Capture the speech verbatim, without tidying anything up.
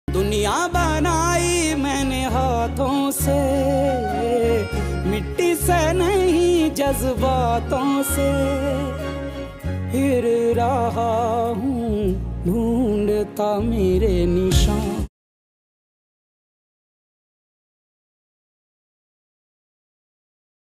दुनिया बनाई मैंने हाथों से, मिट्टी से नहीं जज्बातों से। फिर रहा हूँ ढूंढता मेरे निशान।